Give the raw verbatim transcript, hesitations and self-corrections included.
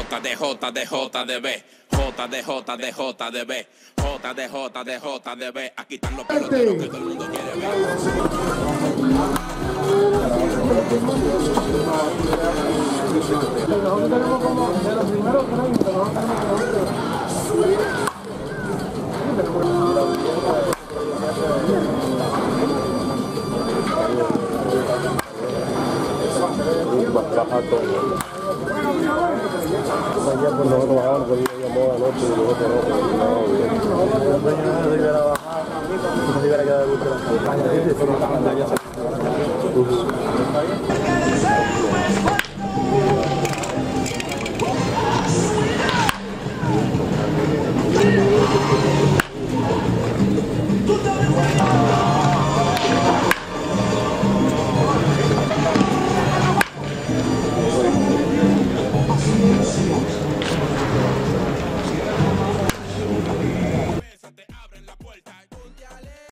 J de J de J de B, J de J de J de B, J de J de J de B. Aquí están los peloteros que todo el mundo quiere ver. Nosotros tenemos como de los primeros treinta, nosotros bajar todo. Ayer por nosotros bajamos, porque yo llamó anoche y nosotros no, porque no, bien. El dueño no se hubiera bajado, no se hubiera quedado de gusto en la campaña.